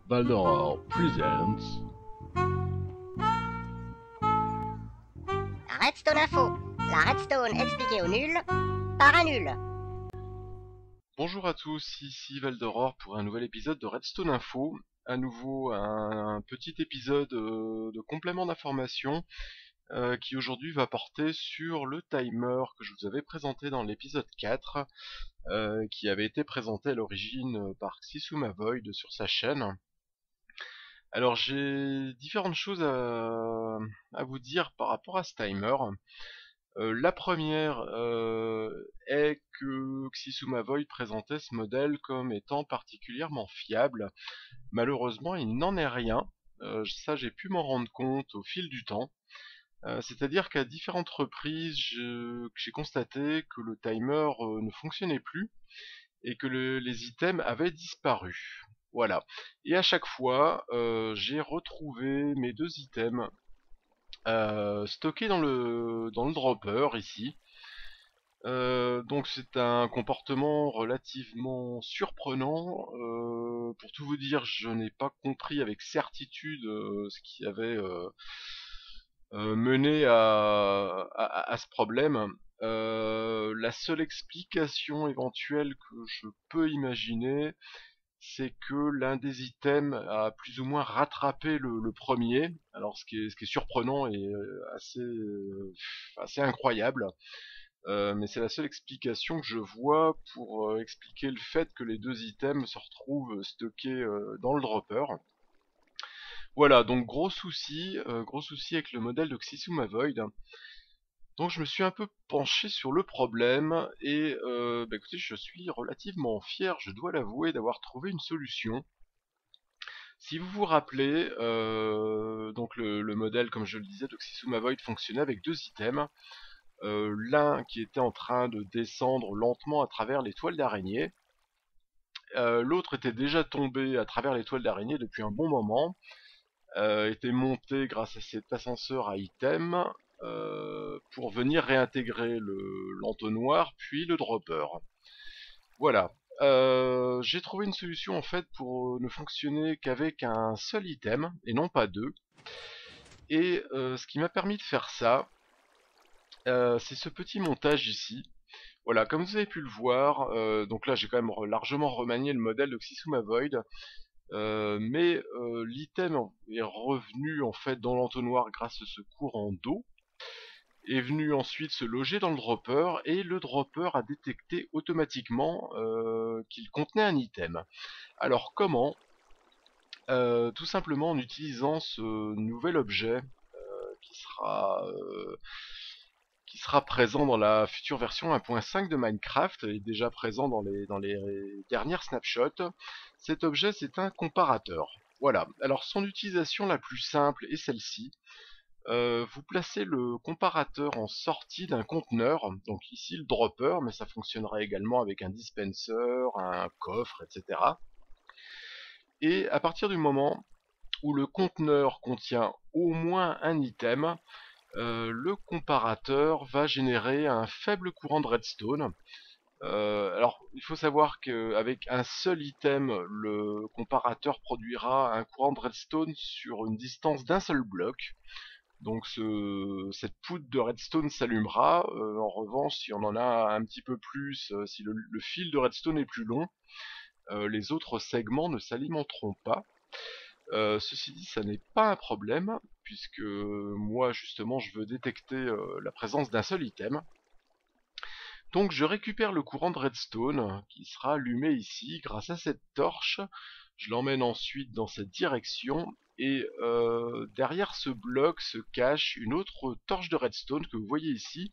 Valdor presents. Redstone Info, la redstone expliquée aux nuls par un nul. Bonjour à tous, ici Valdoror pour un nouvel épisode de Redstone Info. À nouveau un petit épisode de complément d'information qui aujourd'hui va porter sur le timer que je vous avais présenté dans l'épisode 4, qui avait été présenté à l'origine par Xisuma Void sur sa chaîne. Alors j'ai différentes choses à vous dire par rapport à ce timer. La première est que Xisuma Void présentait ce modèle comme étant particulièrement fiable. Malheureusement, il n'en est rien. Ça, j'ai pu m'en rendre compte au fil du temps. C'est-à-dire qu'à différentes reprises, j'ai constaté que le timer ne fonctionnait plus et que les items avaient disparu. Voilà. Et à chaque fois, j'ai retrouvé mes deux items stockés dans le dropper ici. Donc c'est un comportement relativement surprenant. Pour tout vous dire, je n'ai pas compris avec certitude ce qui avait mené à ce problème. La seule explication éventuelle que je peux imaginer, c'est que l'un des items a plus ou moins rattrapé le premier. Alors ce qui est surprenant et assez incroyable. Mais c'est la seule explication que je vois pour expliquer le fait que les deux items se retrouvent stockés dans le dropper. Voilà, donc gros souci avec le modèle de Xisuma Void. Donc je me suis un peu penché sur le problème et écoutez, je suis relativement fier, je dois l'avouer, d'avoir trouvé une solution. Si vous vous rappelez, donc le modèle, comme je le disais, de Xisuma Void fonctionnait avec deux items. L'un qui était en train de descendre lentement à travers les toiles d'araignée. L'autre était déjà tombé à travers les toiles d'araignée depuis un bon moment, était monté grâce à cet ascenseur à items pour venir réintégrer l'entonnoir puis le dropper. Voilà. J'ai trouvé une solution en fait pour ne fonctionner qu'avec un seul item et non pas deux. Et ce qui m'a permis de faire ça, c'est ce petit montage ici. Voilà, comme vous avez pu le voir, donc là j'ai quand même largement remanié le modèle de Xisuma Void, mais l'item est revenu en fait dans l'entonnoir grâce à ce courant d'eau, est venu ensuite se loger dans le dropper, et le dropper a détecté automatiquement qu'il contenait un item. Alors comment? Tout simplement en utilisant ce nouvel objet qui sera qui sera présent dans la future version 1.5 de Minecraft et déjà présent dans les dernières snapshots. Cet objet, c'est un comparateur. Voilà. Alors son utilisation la plus simple est celle-ci. Vous placez le comparateur en sortie d'un conteneur, donc ici le dropper, mais ça fonctionnera également avec un dispenser, un coffre, etc. Et à partir du moment où le conteneur contient au moins un item, le comparateur va générer un faible courant de redstone. Alors, il faut savoir qu'avec un seul item, le comparateur produira un courant de redstone sur une distance d'un seul bloc. Donc cette poudre de redstone s'allumera. En revanche, si on en a un petit peu plus, si le fil de redstone est plus long, les autres segments ne s'alimenteront pas. Ceci dit, ça n'est pas un problème, puisque moi justement je veux détecter la présence d'un seul item. Donc je récupère le courant de redstone qui sera allumé ici grâce à cette torche. Je l'emmène ensuite dans cette direction et derrière ce bloc se cache une autre torche de redstone que vous voyez ici.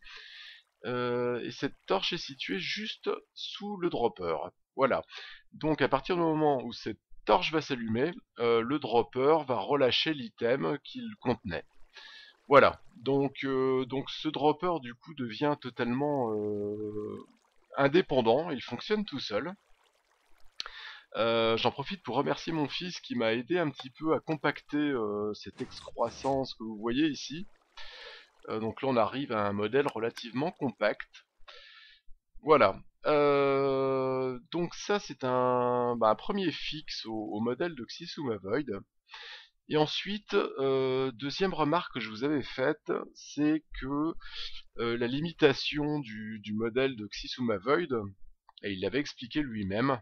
Et cette torche est située juste sous le dropper. Voilà. Donc à partir du moment où cette torche va s'allumer, le dropper va relâcher l'item qu'il contenait. Voilà. Donc ce dropper du coup devient totalement indépendant. Il fonctionne tout seul. J'en profite pour remercier mon fils qui m'a aidé un petit peu à compacter cette excroissance que vous voyez ici. Donc là on arrive à un modèle relativement compact. Voilà. Donc ça c'est un premier fixe au modèle de Xisuma Void. Et ensuite, deuxième remarque que je vous avais faite, c'est que la limitation du modèle de Xisuma Void, et il l'avait expliqué lui-même,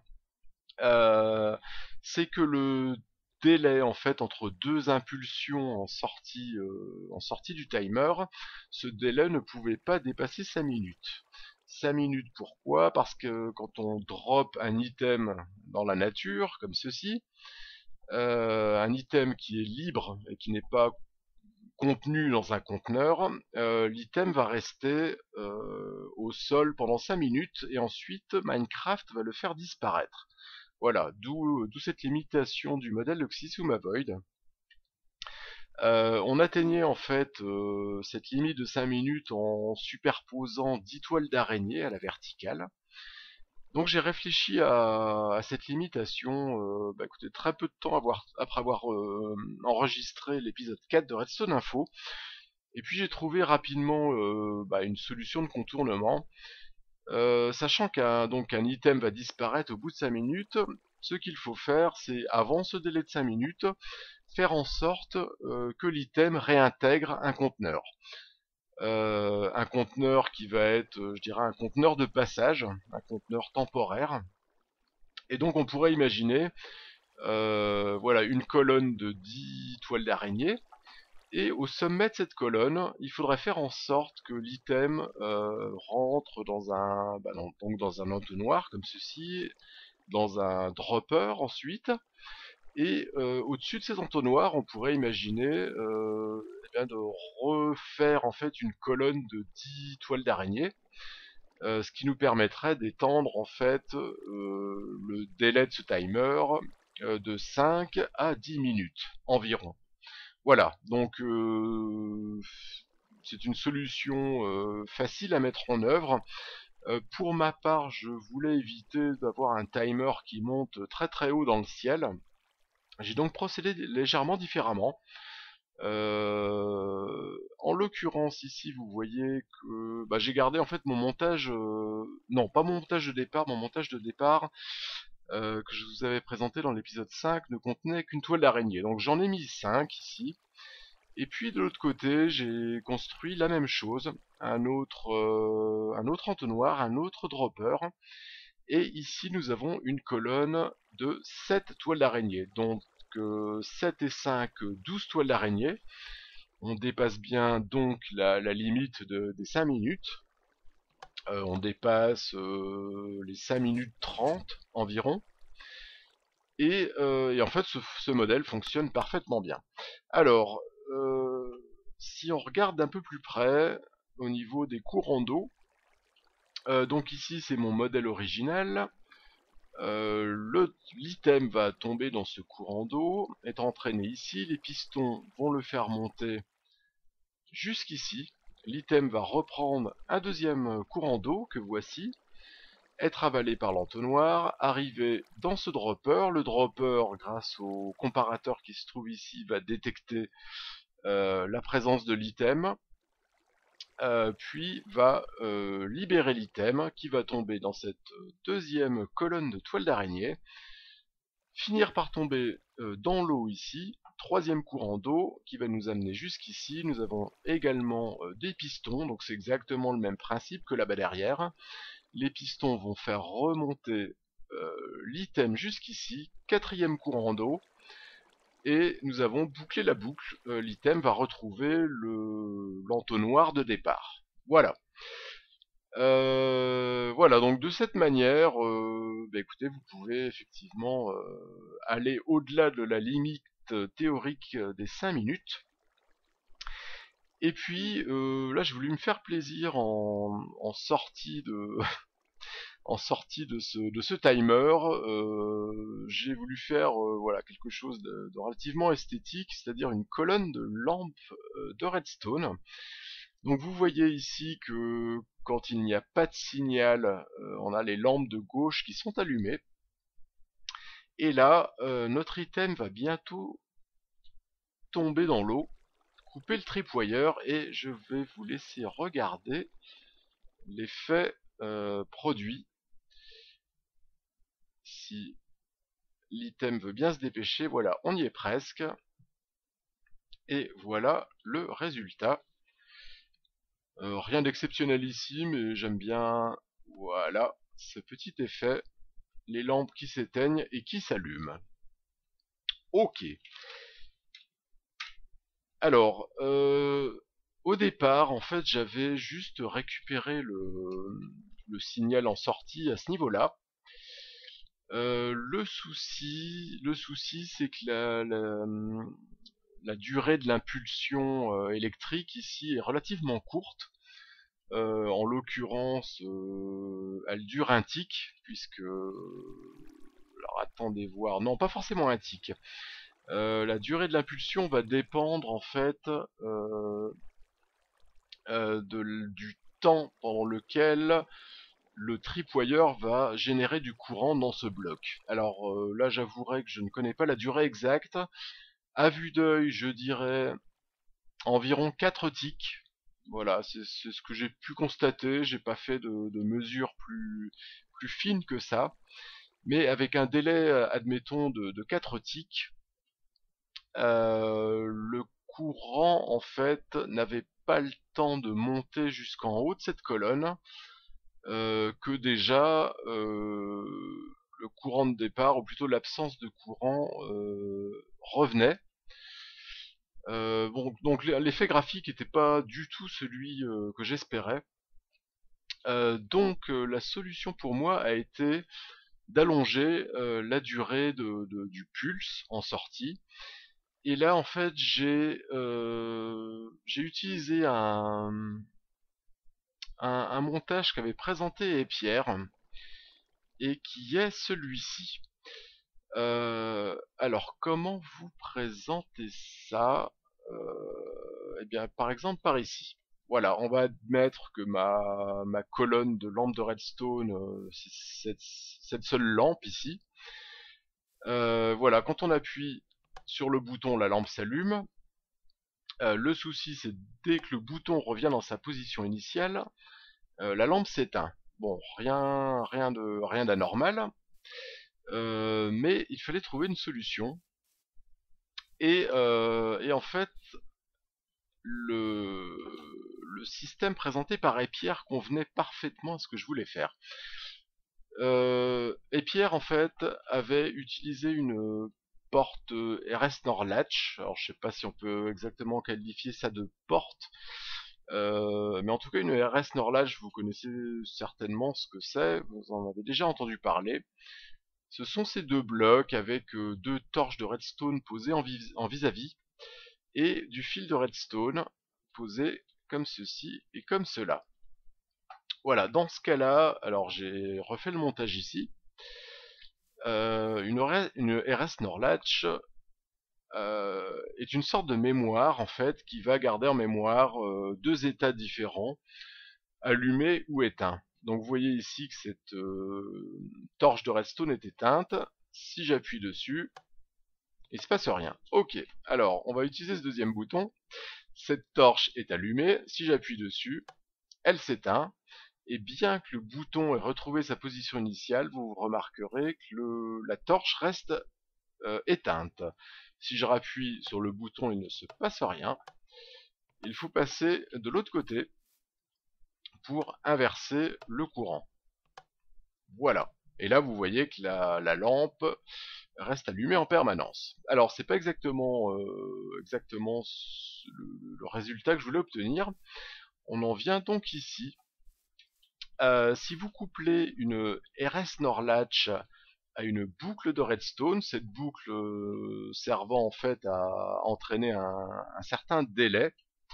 c'est que le délai en fait entre deux impulsions en sortie du timer, ce délai ne pouvait pas dépasser 5 minutes. 5 minutes pourquoi? Parce que quand on drop un item dans la nature, comme ceci, un item qui est libre et qui n'est pas contenu dans un conteneur, l'item va rester au sol pendant 5 minutes et ensuite Minecraft va le faire disparaître. Voilà, d'où cette limitation du modèle de Xisuma Void. On atteignait en fait cette limite de 5 minutes en superposant 10 toiles d'araignée à la verticale. Donc j'ai réfléchi à cette limitation, écoutez, très peu de temps après avoir enregistré l'épisode 4 de Redstone Info. Et puis j'ai trouvé rapidement une solution de contournement. Sachant qu'un item va disparaître au bout de 5 minutes, ce qu'il faut faire, c'est avant ce délai de 5 minutes, faire en sorte que l'item réintègre un conteneur. Un conteneur qui va être, je dirais, un conteneur de passage, un conteneur temporaire. Et donc on pourrait imaginer voilà, une colonne de 10 toiles d'araignée. Et au sommet de cette colonne, il faudrait faire en sorte que l'item rentre donc dans un entonnoir comme ceci, dans un dropper ensuite, et au-dessus de ces entonnoirs, on pourrait imaginer de refaire en fait une colonne de 10 toiles d'araignée, ce qui nous permettrait d'étendre en fait le délai de ce timer de 5 à 10 minutes environ. Voilà, donc c'est une solution facile à mettre en œuvre. Pour ma part, je voulais éviter d'avoir un timer qui monte très très haut dans le ciel. J'ai donc procédé légèrement différemment. En l'occurrence ici, vous voyez que j'ai gardé en fait mon montage, non pas mon montage de départ, mon montage de départ que je vous avais présenté dans l'épisode 5 ne contenait qu'une toile d'araignée. Donc j'en ai mis 5 ici. Et puis de l'autre côté, j'ai construit la même chose, un autre entonnoir, un autre dropper. Et ici, nous avons une colonne de 7 toiles d'araignée. Donc 7 et 5, 12 toiles d'araignée. On dépasse bien donc la limite des 5 minutes. On dépasse les 5 minutes 30 environ. Et en fait, ce modèle fonctionne parfaitement bien. Alors, si on regarde d'un peu plus près, au niveau des courants d'eau, donc ici c'est mon modèle original, l'item va tomber dans ce courant d'eau, être entraîné ici, les pistons vont le faire monter jusqu'ici, l'item va reprendre un deuxième courant d'eau que voici, être avalé par l'entonnoir, arriver dans ce dropper, le dropper grâce au comparateur qui se trouve ici va détecter la présence de l'item, puis va libérer l'item qui va tomber dans cette deuxième colonne de toile d'araignée, finir par tomber dans l'eau ici, troisième courant d'eau qui va nous amener jusqu'ici. Nous avons également des pistons, donc c'est exactement le même principe que là-bas derrière. Les pistons vont faire remonter l'item jusqu'ici, quatrième courant d'eau, et nous avons bouclé la boucle, l'item va retrouver l'entonnoir de départ. Voilà. Voilà, donc de cette manière, écoutez, vous pouvez effectivement aller au-delà de la limite théorique des 5 minutes. Et puis là, j'ai voulu me faire plaisir en sortie de en sortie de ce timer, j'ai voulu faire voilà, quelque chose de relativement esthétique, c'est-à-dire une colonne de lampes de redstone. Donc vous voyez ici que quand il n'y a pas de signal, on a les lampes de gauche qui sont allumées. Et là, notre item va bientôt tomber dans l'eau, couper le tripwire, et je vais vous laisser regarder l'effet produit. si l'item veut bien se dépêcher. Voilà, on y est presque. Et voilà le résultat. Rien d'exceptionnel ici, mais j'aime bien, voilà, ce petit effet. Les lampes qui s'éteignent et qui s'allument. Ok. Alors, au départ, en fait, j'avais juste récupéré le signal en sortie à ce niveau-là. Le souci, c'est que la durée de l'impulsion électrique ici est relativement courte. En l'occurrence, elle dure un tic, puisque... Alors attendez voir, non pas forcément un tic. La durée de l'impulsion va dépendre en fait du temps pendant lequel le tripwire va générer du courant dans ce bloc. Alors là j'avouerai que je ne connais pas la durée exacte. À vue d'œil je dirais environ 4 ticks. Voilà, c'est ce que j'ai pu constater, j'ai pas fait de mesures plus fines que ça. Mais avec un délai, admettons, de 4 ticks, le courant en fait n'avait pas le temps de monter jusqu'en haut de cette colonne, que déjà le courant de départ, ou plutôt l'absence de courant, revenait. Bon, donc l'effet graphique n'était pas du tout celui que j'espérais. Donc la solution pour moi a été d'allonger la durée du pulse en sortie. Et là, en fait, j'ai utilisé un montage qu'avait présenté Pierre et qui est celui-ci. Alors, comment vous présenter ça? Eh bien, par exemple, par ici. Voilà, on va admettre que ma colonne de lampe de redstone, c'est cette seule lampe ici. Voilà, quand on appuie sur le bouton, la lampe s'allume. Le souci, c'est dès que le bouton revient dans sa position initiale, la lampe s'éteint. Bon, rien d'anormal, mais il fallait trouver une solution. Et en fait, le système présenté par Pierre convenait parfaitement à ce que je voulais faire. Pierre, en fait, avait utilisé une porte RS NOR latch. Alors, je sais pas si on peut exactement qualifier ça de porte, mais en tout cas, une RS NOR latch, vous connaissez certainement ce que c'est, vous en avez déjà entendu parler. Ce sont ces deux blocs avec deux torches de redstone posées en vis-à-vis et du fil de redstone posé comme ceci et comme cela. Voilà, dans ce cas-là, alors j'ai refait le montage ici. Une RS NOR latch est une sorte de mémoire en fait qui va garder en mémoire deux états différents, allumé ou éteint. Donc vous voyez ici que cette torche de redstone est éteinte. Si j'appuie dessus, il se passe rien. Ok, alors on va utiliser ce deuxième bouton. Cette torche est allumée. Si j'appuie dessus, elle s'éteint. Et bien que le bouton ait retrouvé sa position initiale, vous remarquerez que la torche reste éteinte. Si je rappuie sur le bouton, il ne se passe rien. Il faut passer de l'autre côté pour inverser le courant. Voilà. Et là, vous voyez que la lampe reste allumée en permanence. Alors, c'est pas exactement le résultat que je voulais obtenir. On en vient donc ici. Si vous couplez une RS NOR latch à une boucle de redstone, cette boucle servant en fait à entraîner un certain délai.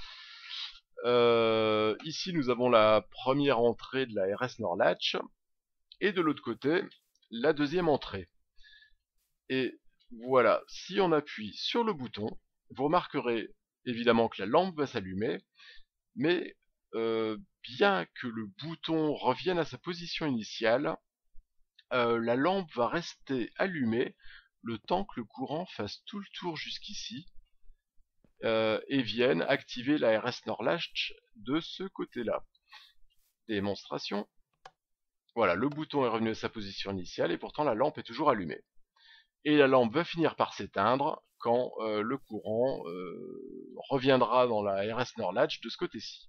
Ici nous avons la première entrée de la RS NOR latch et de l'autre côté la deuxième entrée. Et voilà, si on appuie sur le bouton, vous remarquerez évidemment que la lampe va s'allumer, mais bien que le bouton revienne à sa position initiale, la lampe va rester allumée le temps que le courant fasse tout le tour jusqu'ici et vienne activer la RS NOR latch de ce côté-là. Démonstration. Voilà, le bouton est revenu à sa position initiale et pourtant la lampe est toujours allumée. Et la lampe va finir par s'éteindre quand le courant reviendra dans la RS NOR latch de ce côté-ci.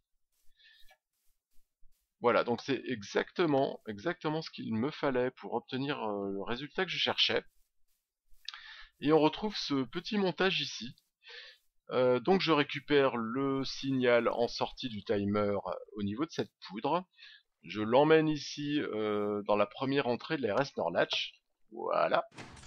Voilà, donc c'est exactement ce qu'il me fallait pour obtenir le résultat que je cherchais. Et on retrouve ce petit montage ici. Donc je récupère le signal en sortie du timer au niveau de cette poudre. Je l'emmène ici dans la première entrée de la RS NOR latch. Voilà.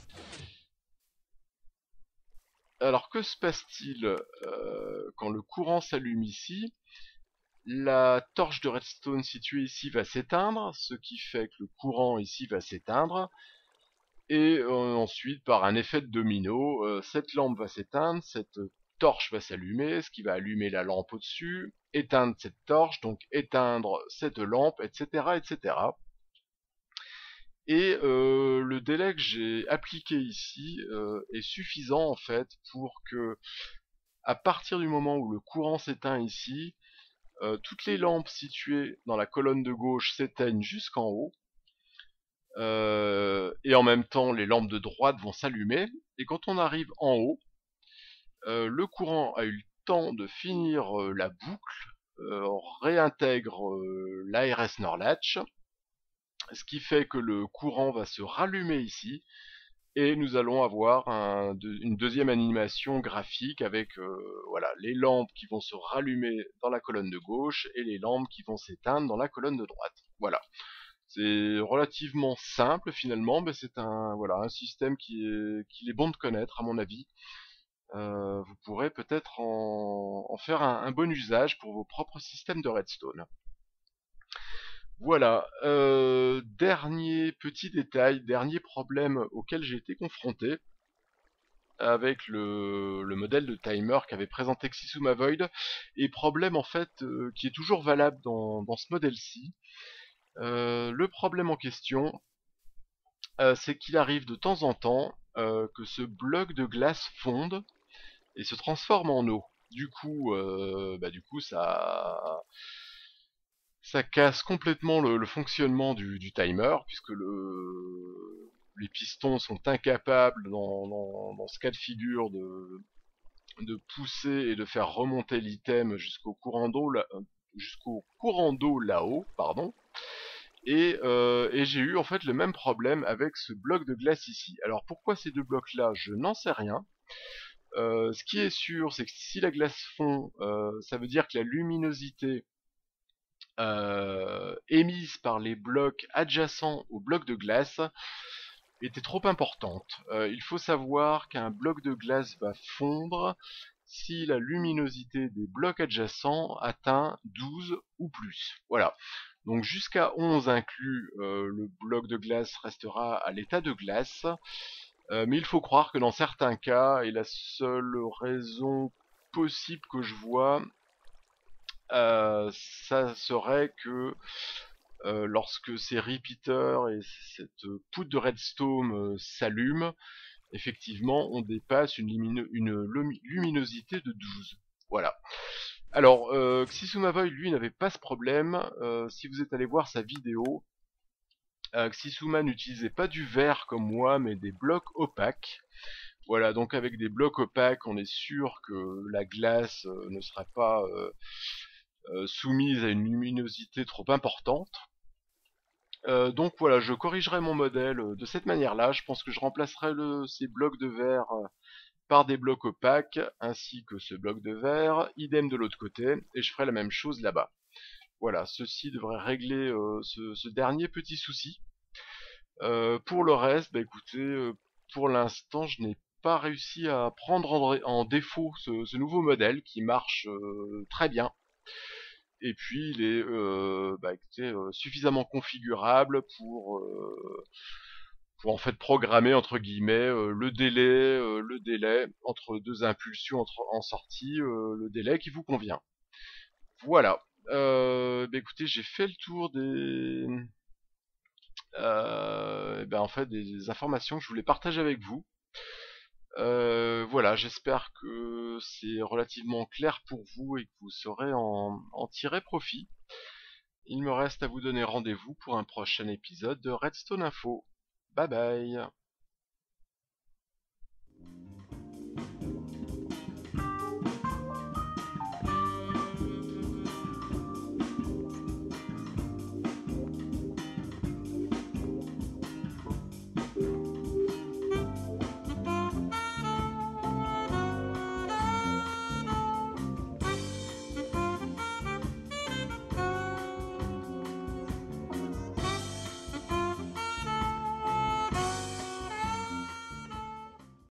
Alors que se passe-t-il quand le courant s'allume ici? La torche de redstone située ici va s'éteindre, ce qui fait que le courant ici va s'éteindre. Et ensuite, par un effet de domino, cette lampe va s'éteindre, cette torche va s'allumer, ce qui va allumer la lampe au-dessus, éteindre cette torche, donc éteindre cette lampe, etc. etc. Et le délai que j'ai appliqué ici est suffisant en fait pour que, à partir du moment où le courant s'éteint ici, toutes les lampes situées dans la colonne de gauche s'éteignent jusqu'en haut, et en même temps les lampes de droite vont s'allumer, et quand on arrive en haut, le courant a eu le temps de finir la boucle, réintègre l'ARS NOR latch, ce qui fait que le courant va se rallumer ici, et nous allons avoir une deuxième animation graphique avec voilà, les lampes qui vont se rallumer dans la colonne de gauche et les lampes qui vont s'éteindre dans la colonne de droite. Voilà. C'est relativement simple finalement, mais c'est un système qu'il est bon de connaître à mon avis. Vous pourrez peut-être en faire un bon usage pour vos propres systèmes de redstone. Voilà, dernier petit détail, dernier problème auquel j'ai été confronté avec le modèle de timer qu'avait présenté Xisuma Void, et problème en fait qui est toujours valable dans ce modèle-ci. Le problème en question, c'est qu'il arrive de temps en temps que ce bloc de glace fonde et se transforme en eau. Du coup, ça casse complètement le fonctionnement du timer, puisque les pistons sont incapables dans ce cas de figure de pousser et de faire remonter l'item jusqu'au courant d'eau là-haut, pardon. Et j'ai eu en fait le même problème avec ce bloc de glace ici. Alors pourquoi ces deux blocs là, je n'en sais rien. Ce qui est sûr, c'est que si la glace fond, ça veut dire que la luminosité émise par les blocs adjacents au bloc de glace était trop importante. Il faut savoir qu'un bloc de glace va fondre si la luminosité des blocs adjacents atteint 12 ou plus. Voilà. Donc jusqu'à 11 inclus, le bloc de glace restera à l'état de glace. Mais il faut croire que dans certains cas, et la seule raison possible que je vois, ça serait que lorsque ces repeaters et cette poudre de redstone s'allument, effectivement, on dépasse une luminosité de 12. Voilà. Alors, Xisuma Void, lui, n'avait pas ce problème. Si vous êtes allé voir sa vidéo, Xisuma n'utilisait pas du verre comme moi, mais des blocs opaques. Voilà, donc avec des blocs opaques, on est sûr que la glace ne sera pas soumise à une luminosité trop importante. Donc voilà, je corrigerai mon modèle de cette manière-là. Je pense que je remplacerai ces blocs de verre par des blocs opaques, ainsi que ce bloc de verre, idem de l'autre côté, et je ferai la même chose là-bas. Voilà, ceci devrait régler ce dernier petit souci. Pour le reste, bah écoutez, pour l'instant, je n'ai pas réussi à prendre en défaut ce nouveau modèle qui marche très bien. Et puis il est écoutez, suffisamment configurable pour en fait programmer entre guillemets le délai entre deux impulsions en sortie, le délai qui vous convient. Voilà. Écoutez, j'ai fait le tour en fait des informations que je voulais partager avec vous. Voilà, j'espère que c'est relativement clair pour vous et que vous saurez en tirer profit. il me reste à vous donner rendez-vous pour un prochain épisode de Redstone Info. Bye bye.